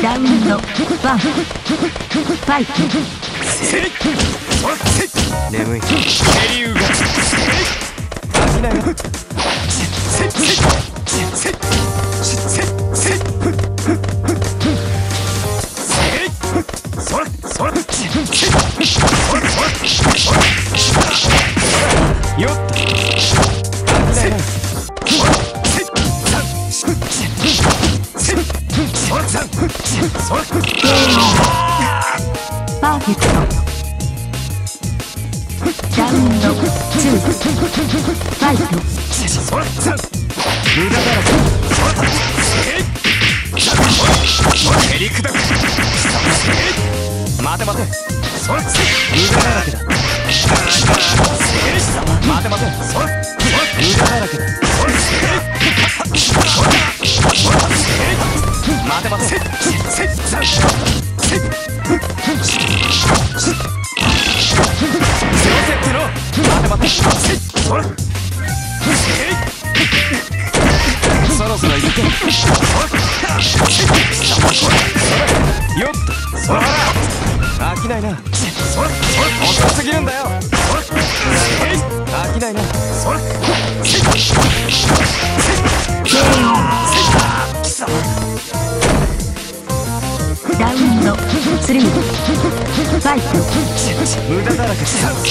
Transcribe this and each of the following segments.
ラウンド1ファイト。 眠いケリウガ飽きないよ。よっと飽きないよ。 パーフェクト。ラウンド2ファイト。 無駄だらけ。蹴り砕く。待て待て。無駄だらけだ。待て待て。無駄だらけだ。待て待て。そろそろ行け。よっと飽きないな。遅すぎるんだよ。飽きないな。 ラウンド3ファイト。 無駄だらけ。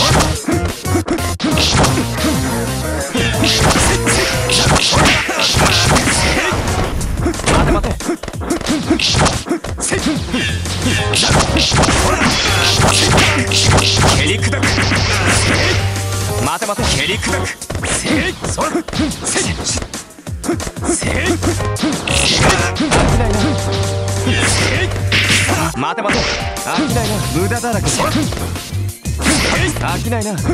待て待て。蹴り砕く。待て待て。蹴り砕く。飽きないな。待て待て。飽きないな。無駄だらけ。飽きないな。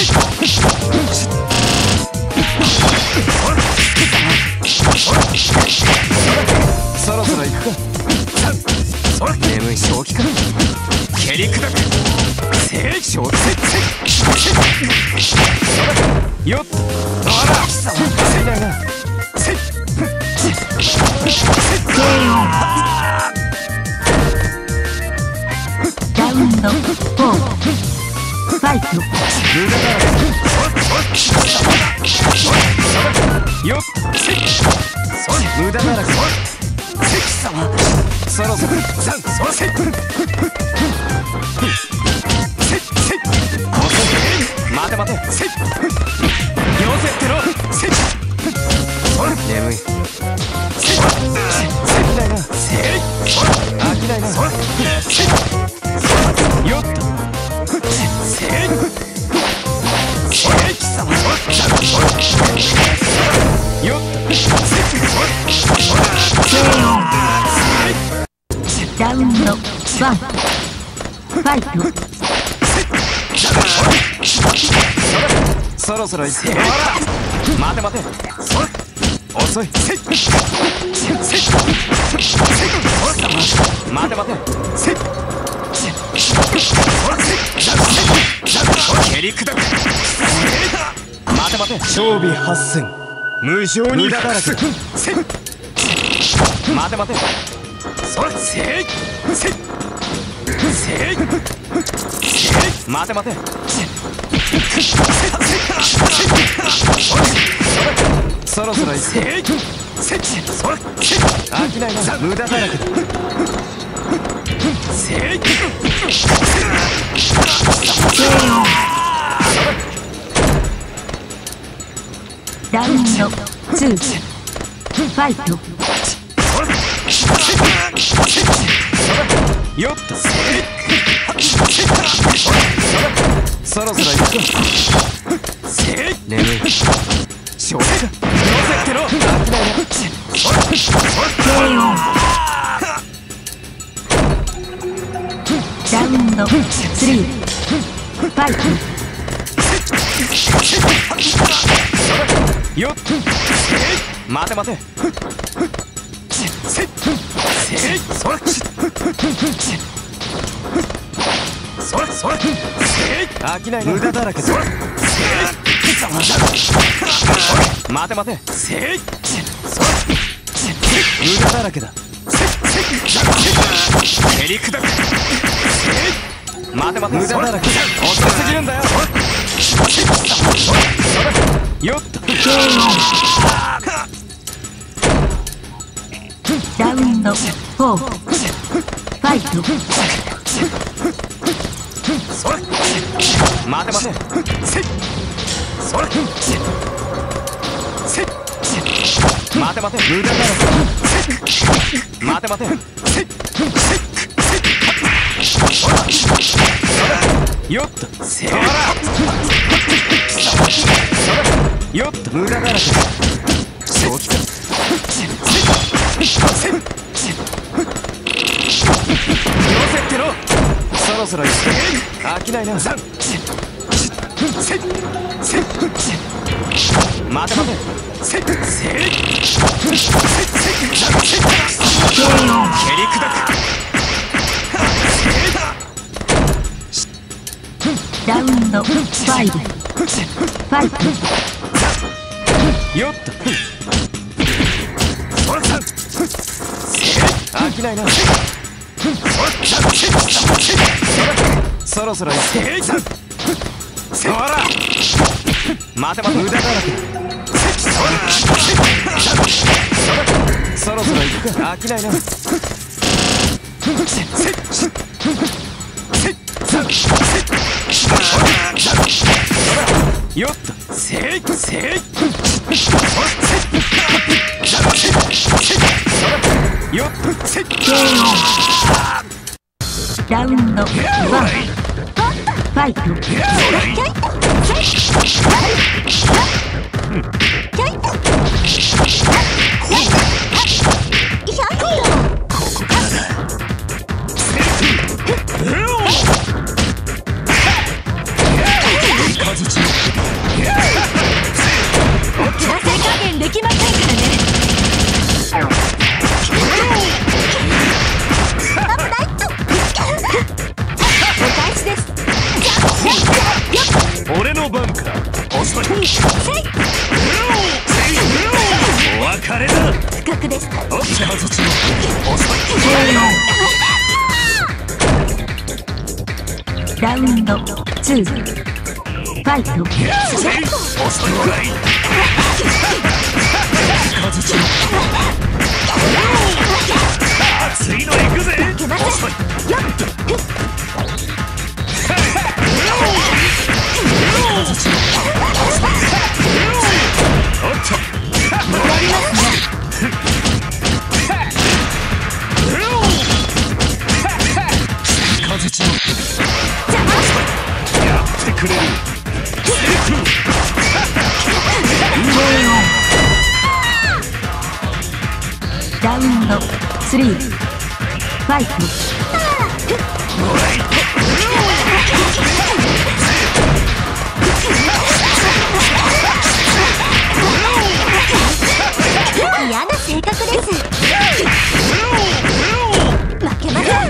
そろそろ行くか。眠い正気か。蹴り砕く。正気。よっと足りないな。 ラウンド4ファイト。 無駄だらけ。よっ無駄だらけ。そろそろ待て待て。よせってろ。眠い。飽きないな。飽きないな。よっとよっラウンド1ファイト。 そろそろ行って。待て待て。遅い。待て待て。蹴り砕く。待て待て。装備8000。無情に無駄だらけ。待て待て。待て待て。そろそろ行って。飽きないな。無駄だらけだ。 ラウンド2ファイト。 よっとそろそろ行くぞ。眠い正気か。よせってろ。飽きないな。 ラウンド3ファイト。 よっ待て待て。飽きないな。無駄だらけだ。待て待て。無駄だらけだ。 蹴り砕く。待て待て、無駄だらけ。遅すぎるんだよ。よっと。 ラウンド4ファイト。 それ待て待て。それ待て待て、無駄だらけ。待て待て。よっと。せらよっと。無駄だらけ。そうきた。よせってろ。そろそろ行く。飽きないな。待て待て。蹴り砕く。 ラウンド5ファイト。 よっと。飽きないな。そろそろ行く。そら待て待て、無駄だらけ。そろそろ行くか。飽きないな。よっと。よっと。 ラウンド1ファイト。できませんからね。お返しです。 俺の番か。遅い。お別れだ。 不覚でした。 おっちゃ遅い。 ラウンド2ファイト。 遅いのかい。熱いの行くぜ。遅い。おっと。やってくれる。 ラウンド3ファイト。嫌な性格です。負けません。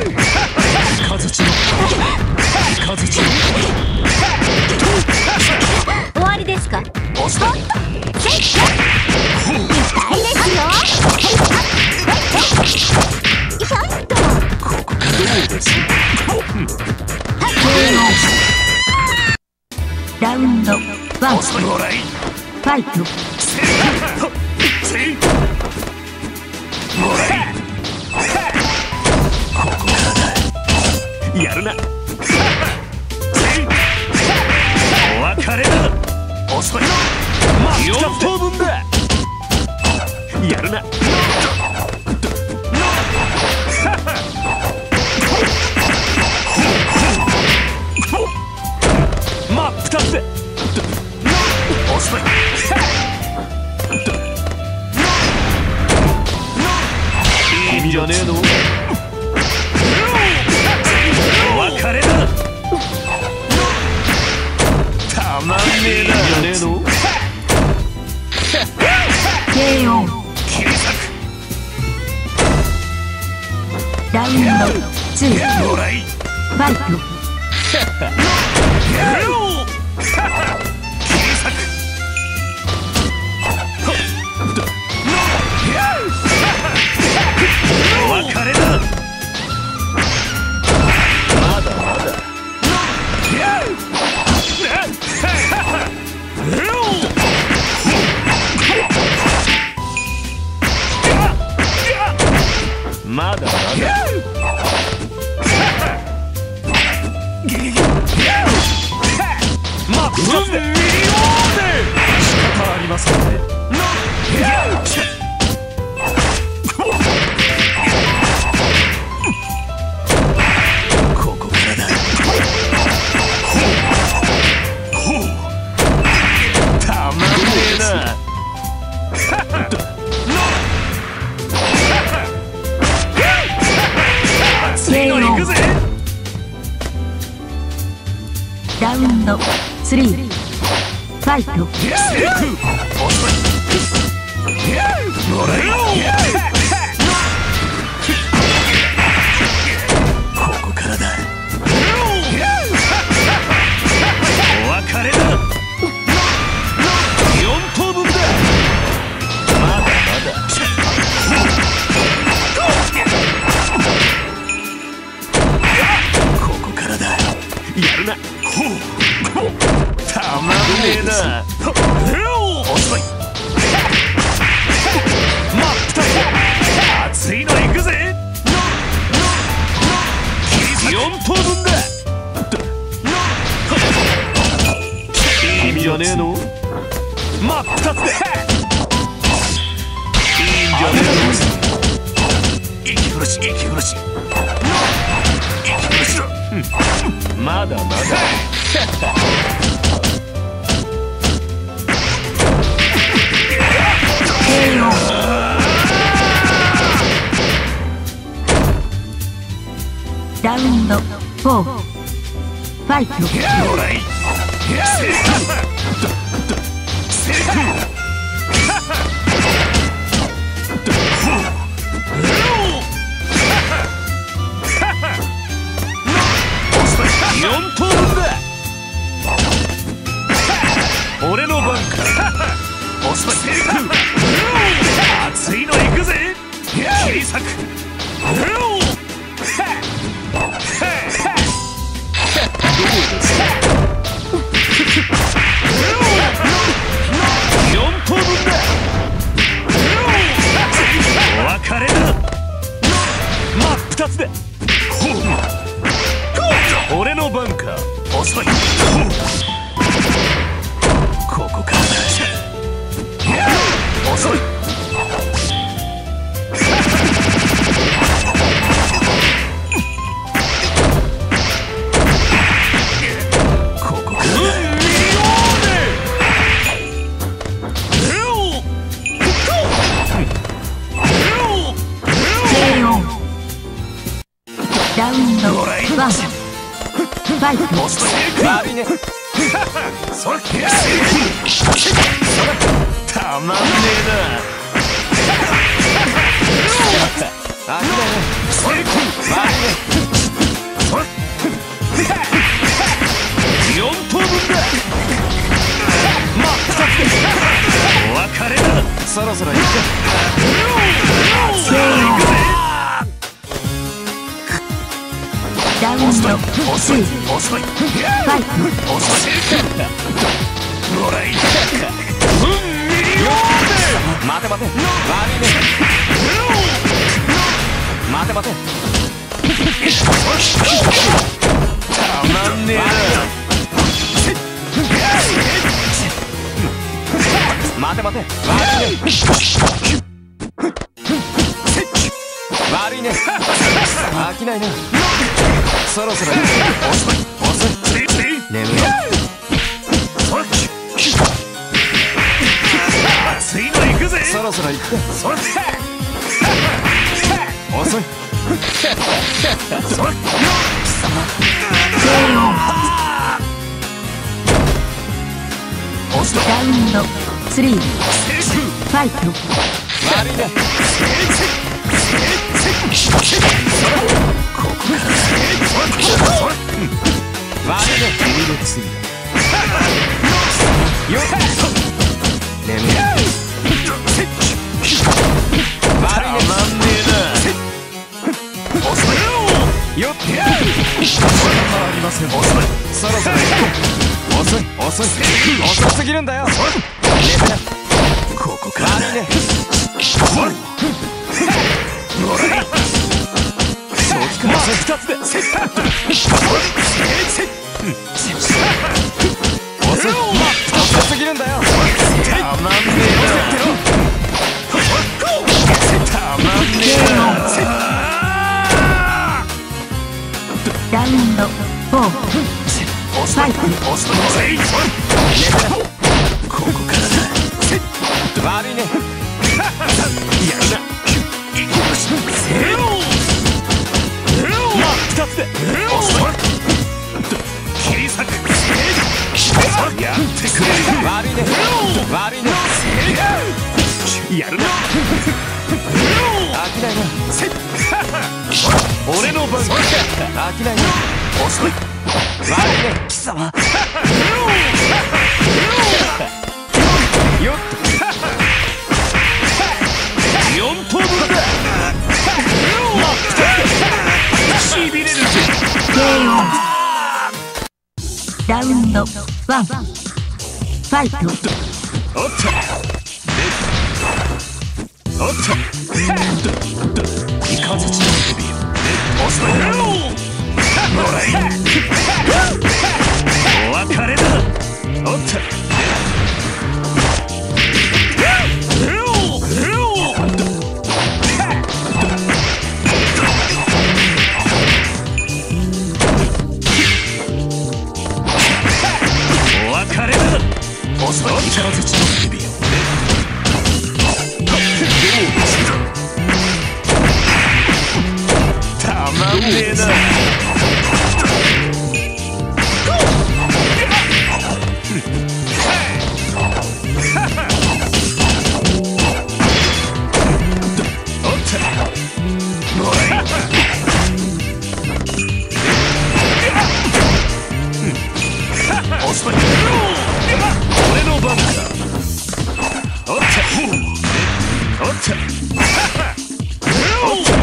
終わりですか。痛いですよ。 ここからどうです。 ラウンド1ファイト。 やるな。お別れだ。遅い。4等分だ。やるな。真っ二つで。遅い。いいんじゃねえの。お別れだ。たまんねえな。いいんじゃねえの。 KO。 切り裂く。 ラウンド2 もらい。 ファイト。 お別れだ。 まだまだまっ二つで仕方ありませんね。ここからだ。たまんねえな。次の行くぜ。 ラウンド3ファイト。 もらえよ。ここからだ。お別れだ。4等分だ。まだまだ。ここからだ。やるな。たまんねえな。遅い。まったく熱いのいくぜ。4等分だ。いいんじゃねえの。真っ二つでいいんじゃねえの。息苦しい息苦しい息苦しい。まだまだ。 ラウンド4ファイト。 もらい4等分だ。俺の番か。おすばせ熱いのいくぜ。切り裂く。4等分だ。お別れだ。真っ二つで。俺の番か。遅い。ここからだ。遅い。ここからだ。 ラウンド1ファイト。 悪いね。それたまんねえな。あきだね。それ悪いね。それ4等分だ。まっ二つでお別れだ。そろそろ行くぜ。行くぜ。 ラウンド2ファイト。 もらい待て待て。悪いね。待て待て。たまんねえな。待て待て。悪いね。飽きないな。そろそろ遅い遅い。眠い。熱いのいくぜ。そろそろ行くか。遅い。 ラウンド3ファイト。 悪いね。ここから悪いね。君の次よっ眠い。悪いね。まんねえな。遅いよっありません。遅い。そろそろ遅い遅い遅すぎるんだよ。眠な。ここから悪いね。もらい二つで遅すぎるんだよ。たまんねえな。たまんねえな。 ラウンド4ファイト。 ここからだ。悪いね。やるな。二つで切り裂く。やってくれ。悪いね。悪いね。やるな。飽きないな。俺の番だ。飽きないな。遅い。悪いね。貴様。よっと。4等分だ。しびれるぜ。 ラウンド1ファイト。 おっとおっとイカズチの指遅いな。もらいお別れだ。おっと遅い。イカズチの指たまんねえな。おっともらい遅い。俺の番だ。おっとおっとおっと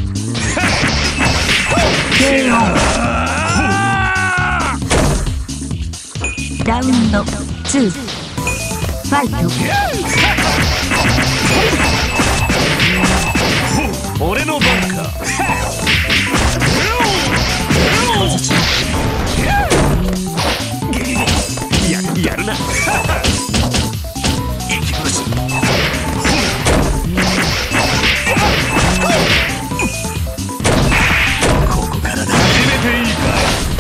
ラウンド2ファイト。 俺の番か。やるな。行きます。ここからだ。決めていいか。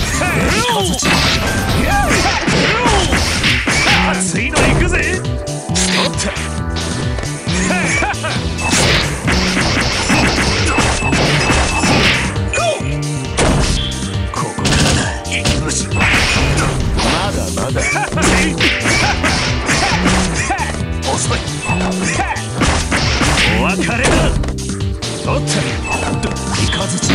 熱いの行くぜ。おっとここからだ。行きます。まだまだ。遅い。お別れだ。おっとイカズチ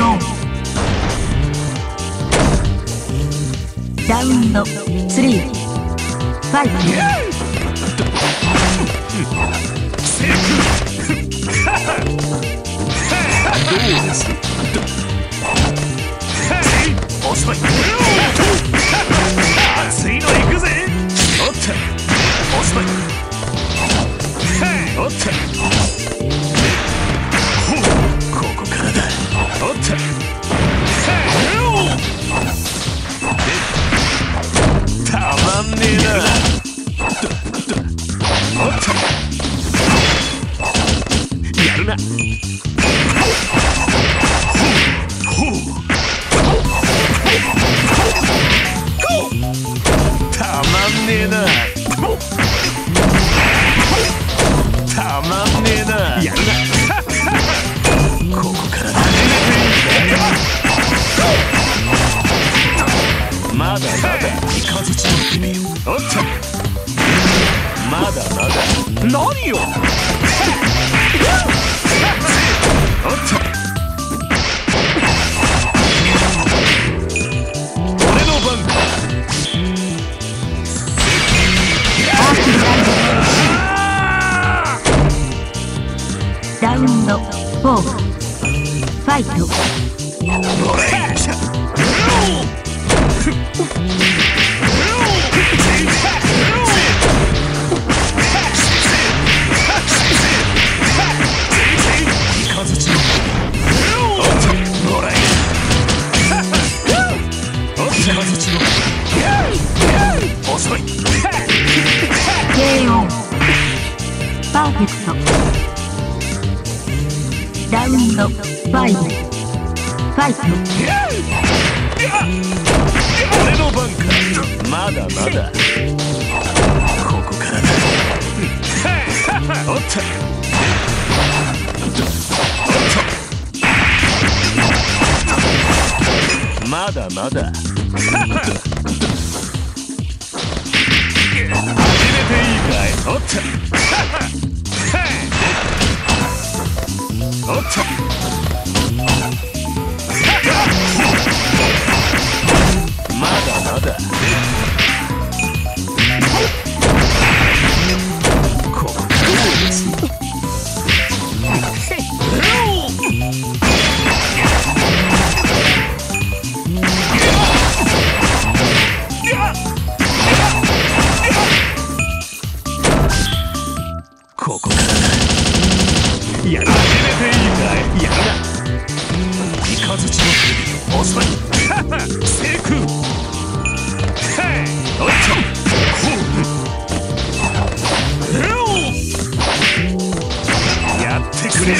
ラウンド3ファイト。 どうです。遅い。熱いの行くぜ。おっと遅い。おっとここからだ。おっとたまんねえな。おっとやるな。たまんねえな。たまんねえな。やるな。ここからだ。まだまだイカズチの指。おっとまだまだ。何よ。おっと俺の番か。 ラウンド4ファイト。 もらえ。 イブファイト。 俺の番か。まだまだ。ここからだ。おっと。まだまだ。始めていいかい。おっと。おっと。まだまだ。ここからです。ここからだ。やる。始めていいかい。やるな。イカズチの首遅い。セーク。おっと。やってくれる。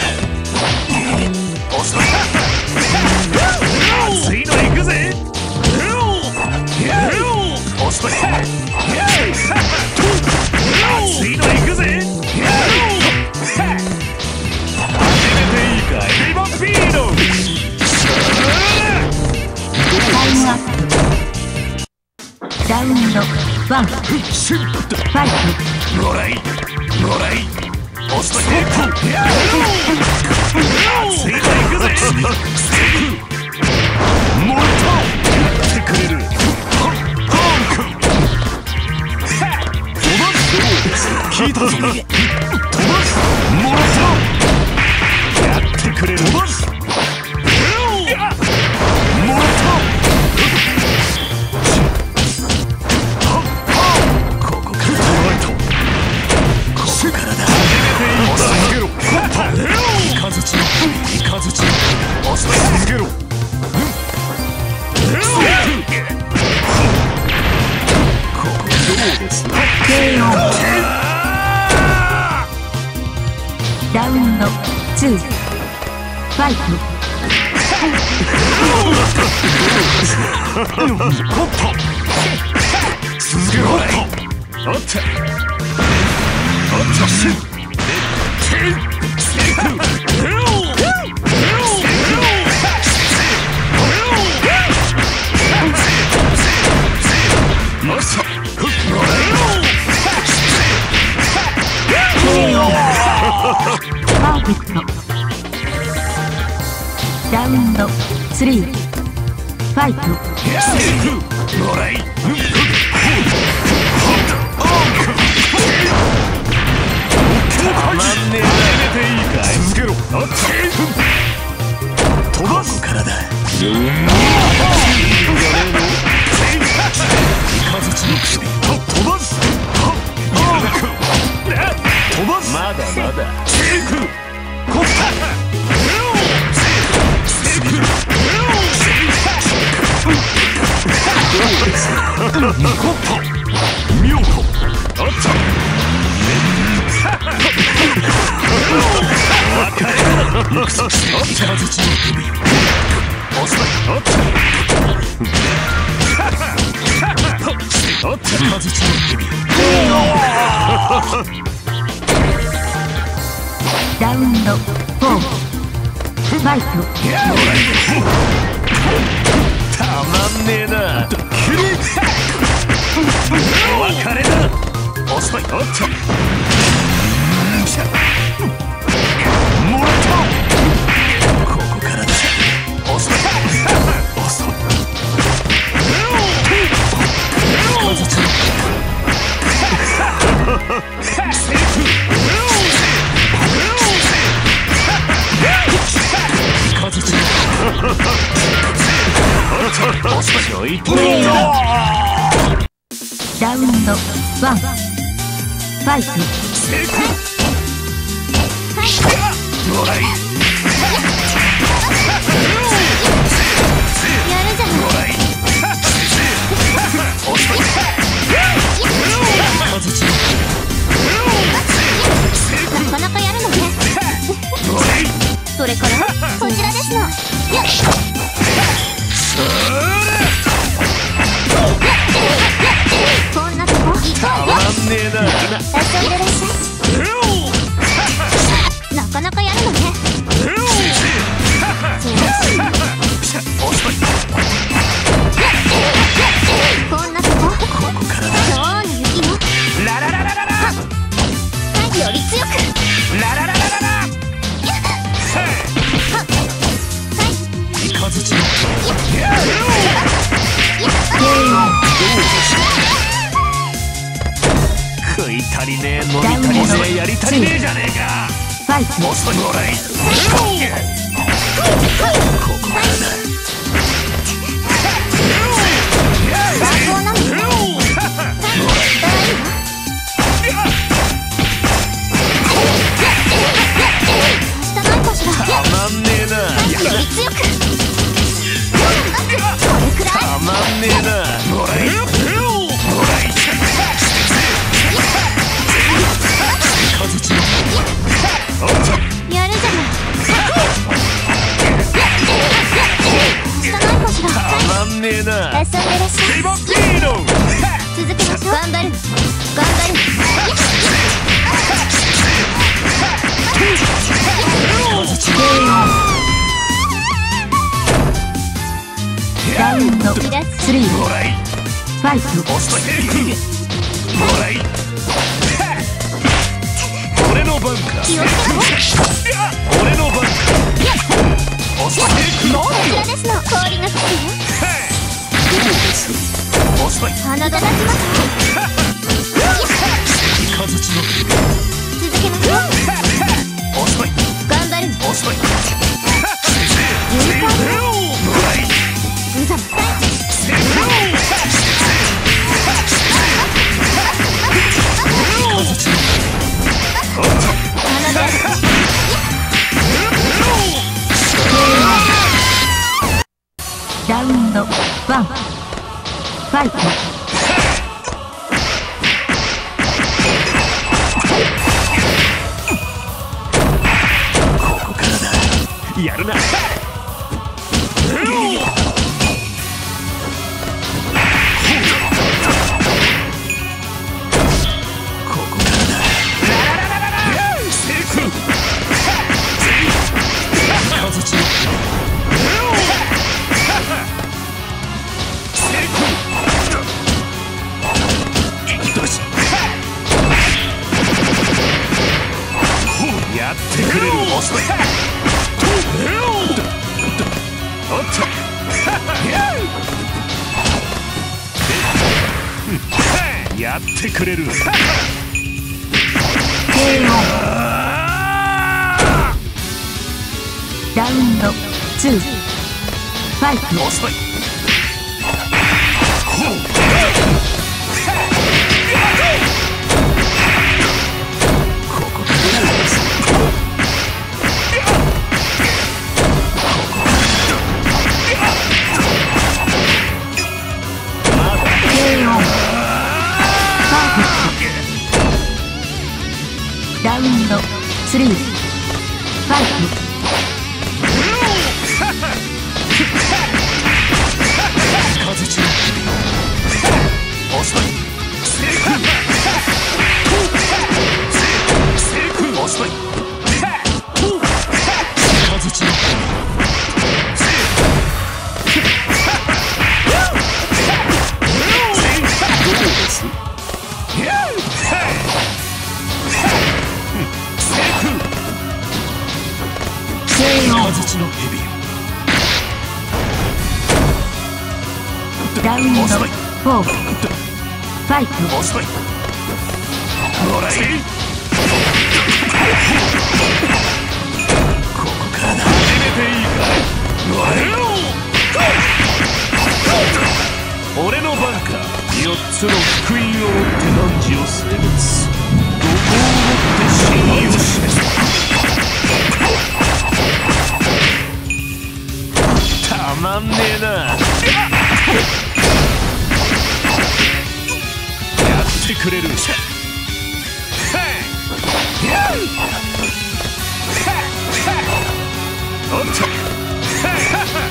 遅い。熱いのいくぜ。遅い。熱いのいくぜ。 ラウンドワンファイト。 もらいもらい遅い。熱いのいくぜ。もらったやってくれる。聞いたぞ。飛ばす。もらったやってくれる。飛ばす。もらったここからだ。続けろ。イカズチの遅い。続けろ。ここどうです。 ラウンド2ファイト。 続けろ。おっと。 パーフェクト。ラウンド3ファイト。 もらい。たまんねえな。続けろ。飛ばすからだ。イカズチの首飛ばす。飛ばす。まだまだ。妙子。おっと。 ラウンド4ファイト。 たまんねえな。お別れだ。遅い。おっと。もらった。ここからだ。遅い。 ラウンド1ファイト。 もらい。 それからそっちこんなとこたまんねえな。 遊んでらっしゃい。なかなかやるのね。こんなとこ今日の雪よ。 ララララララ。 より強く。 ララララララ。イカズチの。食い足りねえ、飲み足りねえ、やり足りねえじゃねえか。 ファイト。 遅いもらい。ここからだ。 学校なの。したないかしら。 たまんねえな。 より強く。これくらい。 たまんねえな。もらい。もらい。イカズチの。 やるじゃない。したないかしら。 たまんねえな。 遊んでらっしゃい。 リボピーノ。 続けましょう。頑張る。頑張る。ラウンド3。 もらい。 ファイト。 遅い。もらい。俺の番か。 気をつけて。 俺の番か。遅い。 こちらですの氷が来て。 どうです遅い。 鼻が鳴きます。 イカズチの。 続けましょう。 遅い。 頑張る。 遅い。 勇敢だ。 もらい。 無様。鼻がラウンド1。ファイト。 ここからだ。やるな。やってくれる。遅い。おっと。やってくれる。 ラウンド2。ファイト。 遅い。 ラウンド3。ファイト。 遅い。遅い。 ラウンド4。ファイト。 遅い。もらい。ここからだ。始めていいか。もらい。俺の番か。4つの福音を追って汝を性別。どこをもって真意を示す。たまんねえな。やってくれる。おっと。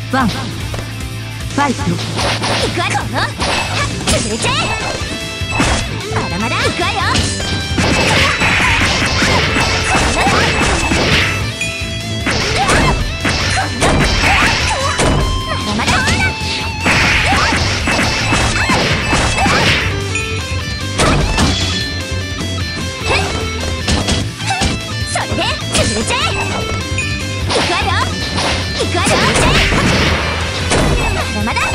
ワンファイト。 いくわよ。はっ潰れちゃえ。まだまだいくわよ。まだまだそれで潰れちゃえ。いくわよ。いくわよ。まだまだ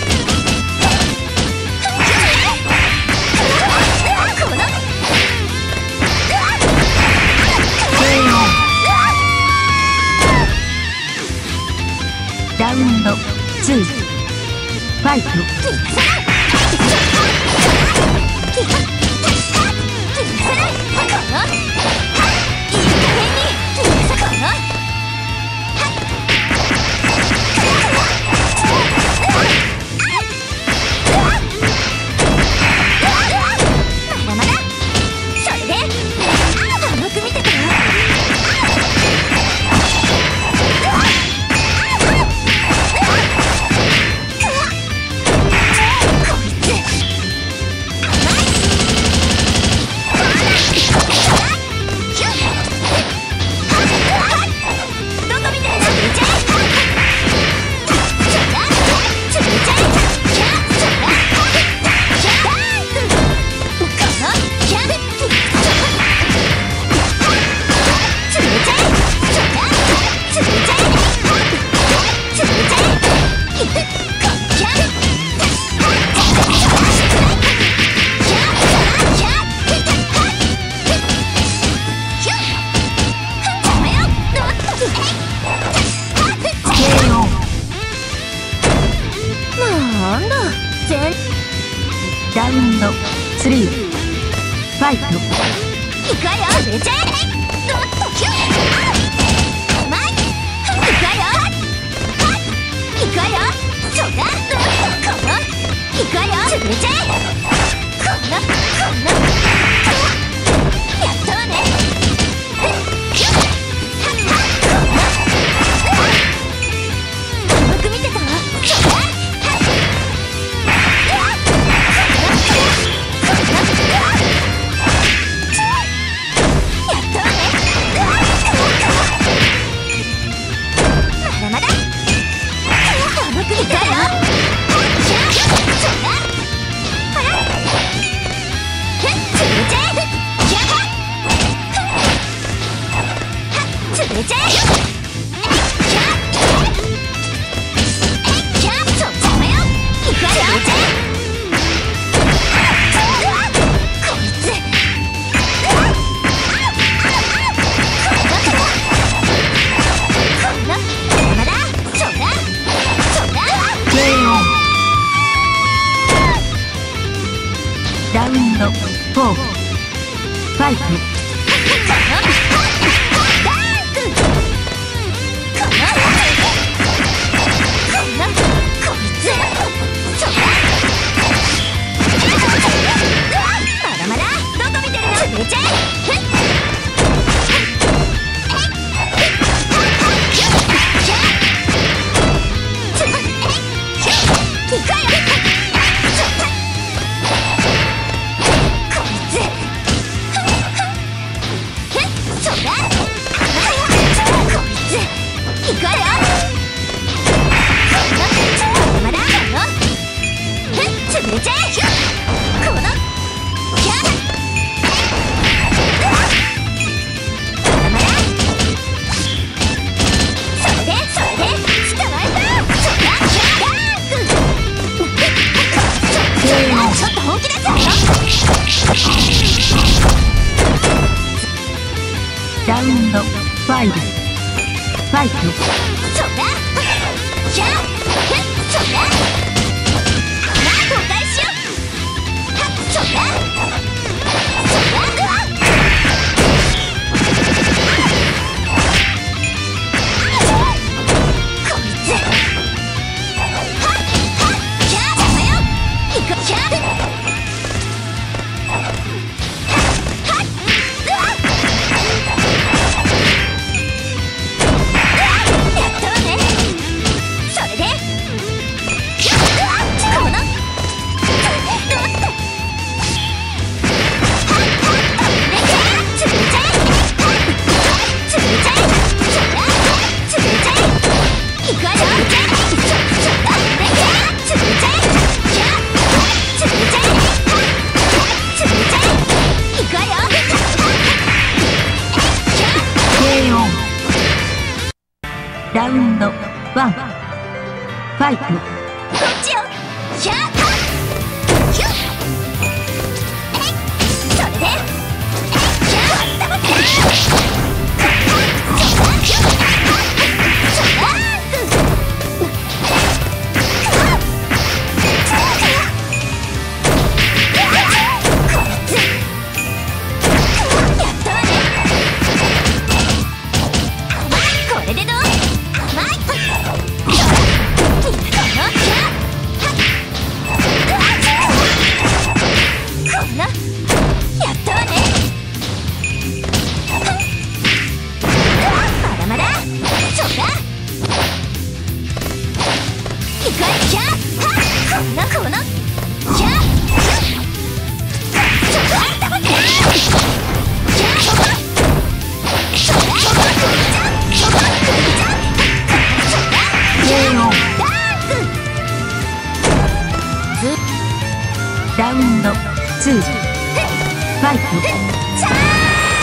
ラウンド2ファイト。ラウンド3ファイト。 いくわよ。潰れちゃえ。どっとキュッ。うまい。いくわよ。いくわよ。そうだ。このいくわよ。潰れちゃえ。こんなやったわね。キュッ。甘く見てたわ。そうだ。 ラウンド4ファイト。ラウンド5ファイト。 そうだ。キャー。そうだ。お返しよ。そうだ。そうだ。こいつ。キャー邪魔よ。行く。キャー。やったわね。それでラウンドワンファイト。 こっちよ。ヒャーヒュッえいそれでヒャーダブってラウンドツーファイト。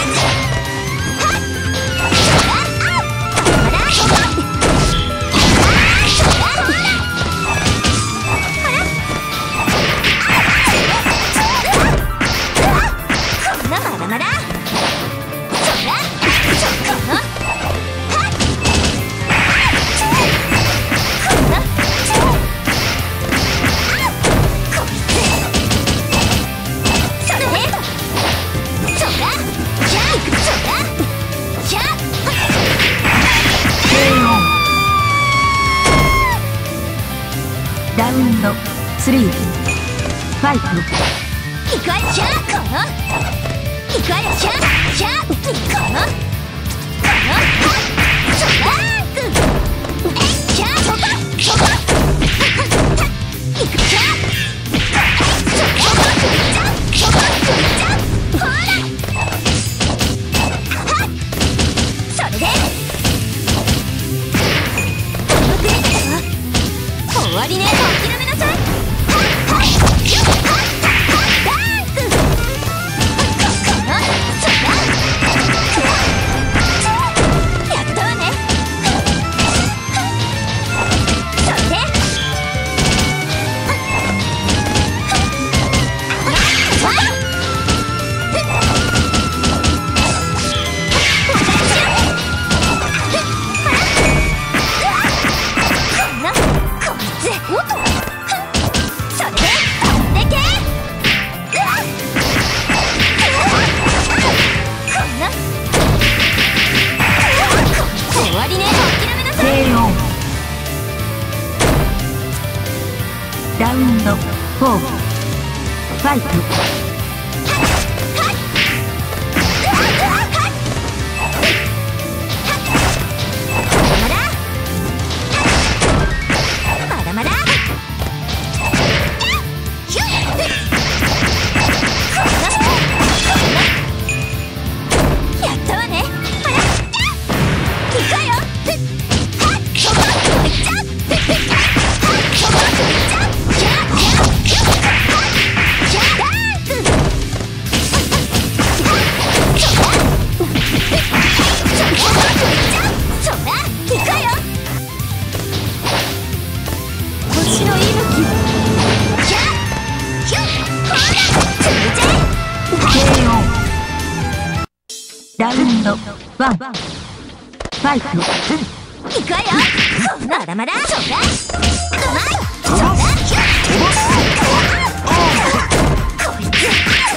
ラウンドスリーファイト。 いくわよヒャーこのいくわよヒャーヒャーこのそらえヒャーそこそこいくヒャーそこほらそれで終わりね。諦めなさい。やったわね。それでラウンドフォーファイト。 まだまだやったわね。いくわよ。 ラウンドワンファイト。 いくわよ。まだまだそうだうまいそうだこいつ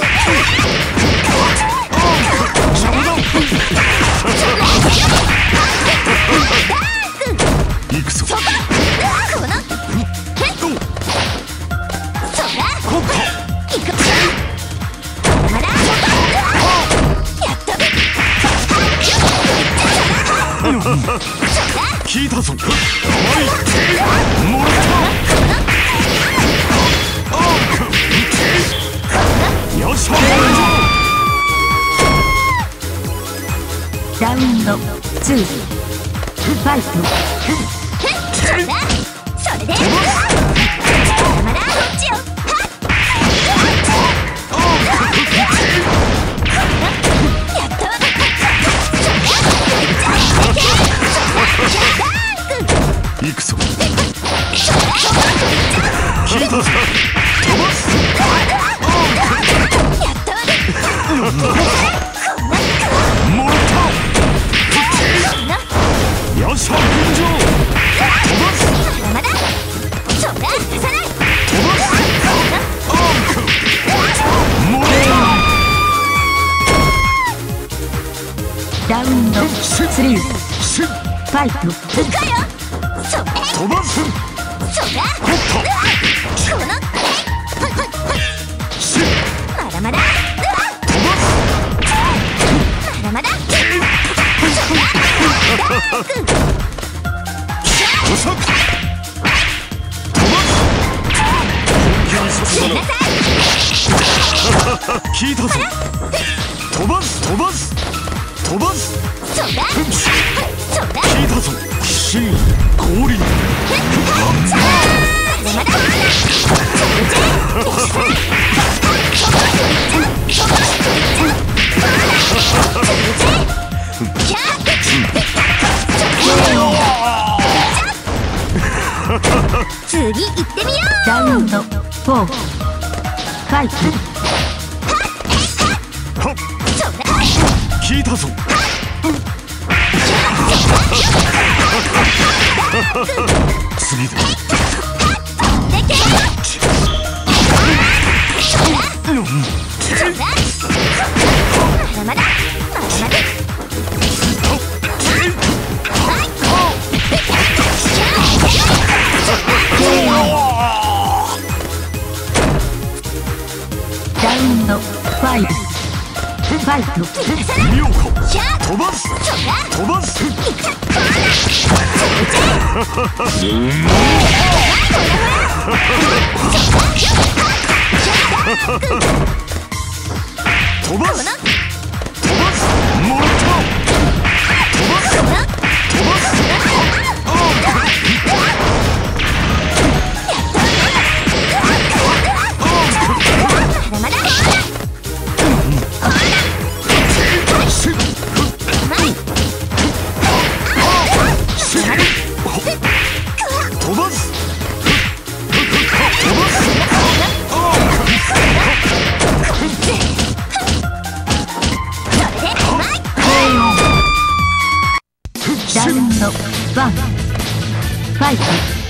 行くぞ。 そここのそうだいくまだまだやったぜ聞いたぞ。もらったよっしゃ。 ラウンドツーファイト。 そうだそれでまだこっちよ。やったわ。 ラウンド3ファイト。 飛ばす。 まだまだまだまだ聞いたぞ。飛ばす飛ばす飛ばす。聞いたぞ。真降臨。 次行ってみよう。 ラウンド4ファイト。 聞いたぞ。次だ。 まだまだラウンド5ファイト。 妙子飛ばす飛ばす。飛ばす飛ばす。もらった飛ばす飛ばす。 まだまだ飛ばす。 ラウンド1ファイト。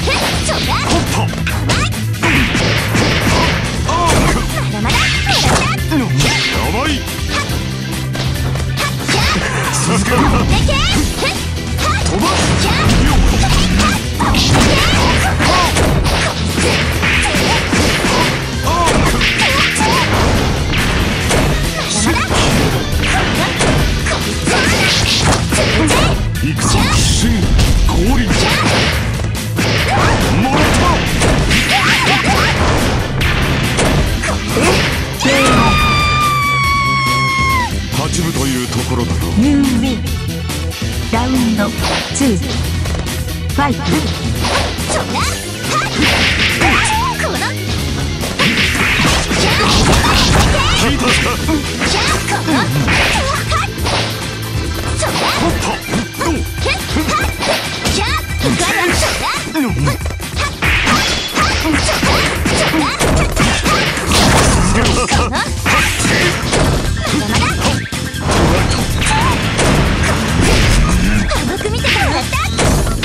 やばい。続けろ。飛ばす。妙子いくぞ。真降臨。もらった。8分というところだろう。 ユーウィン。ラウンド2ファイト。 聞いたぞ。 甘く見てからやった。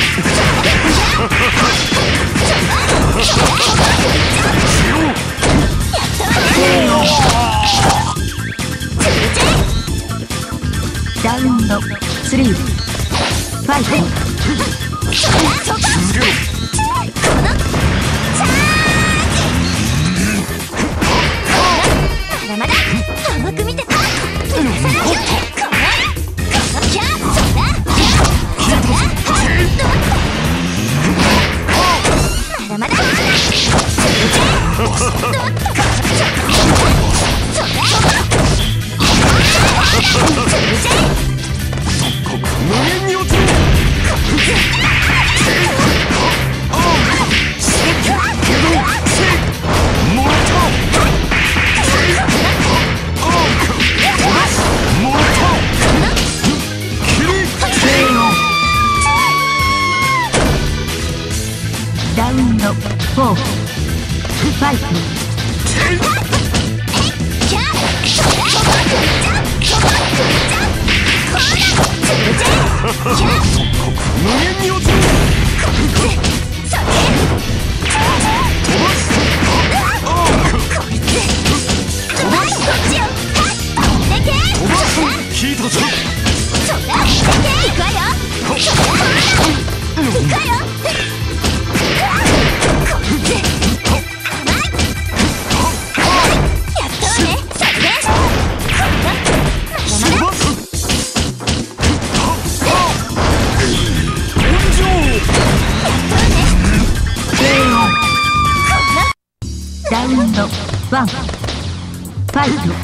ラウンド3ファイト。 続けろ。 まだまだ甘く見てた。まだまだ無限に落ちろ。もらった。 ァイト。 無限に落ちる。聞いたぞ。 ラウンド1ファイト。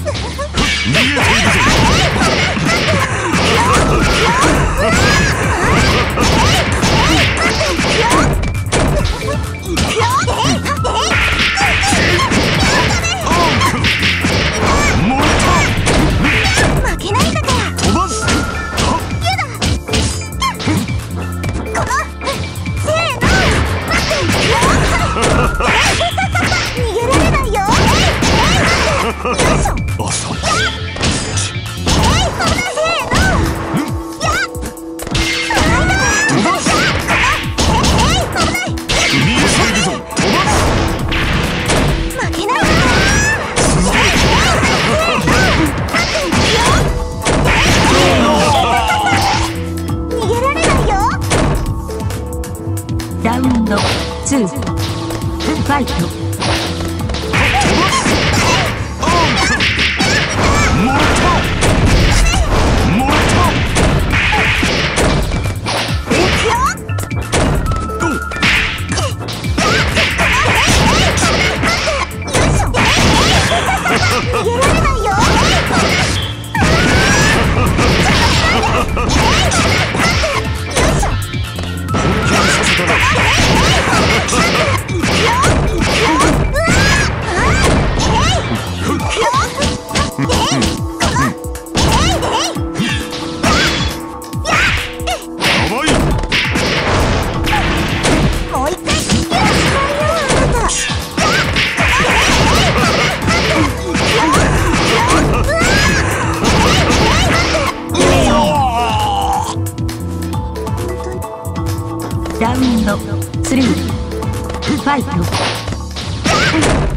ラウンド2ファイト。ラウンド3ファイト。